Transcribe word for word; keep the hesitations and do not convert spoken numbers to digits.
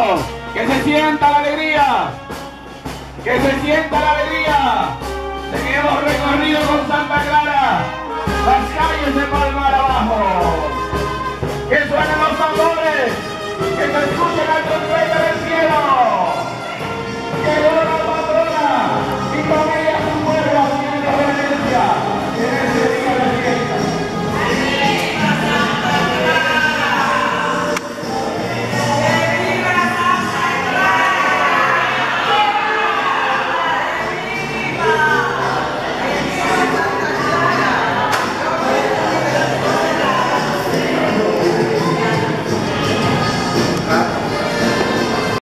Que se sienta la alegría. Que se sienta la alegría de que hemos recorrido con Santa Clara